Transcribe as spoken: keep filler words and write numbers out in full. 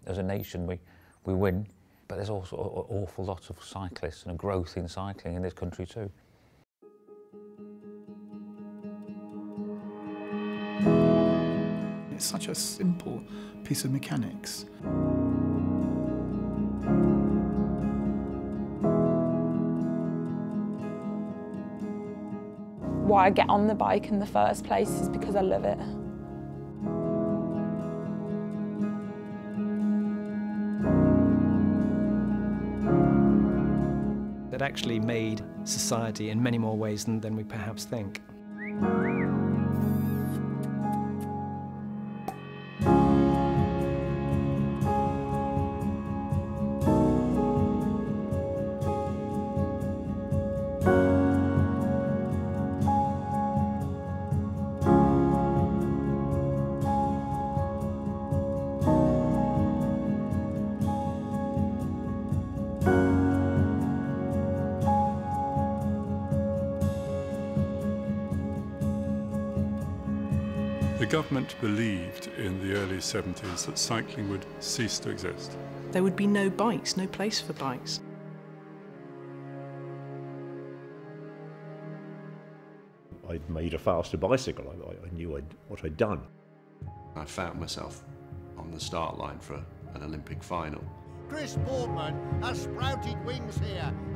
As a nation, we, we win, but there's also an awful lot of cyclists and a growth in cycling in this country too. It's such a simple piece of mechanics. Why I get on the bike in the first place is because I love it. That actually made society in many more ways than, than we perhaps think. The government believed in the early seventies that cycling would cease to exist. There would be no bikes, no place for bikes. I'd made a faster bicycle. I, I knew I'd, what I'd done. I found myself on the start line for an Olympic final. Chris Boardman has sprouted wings here.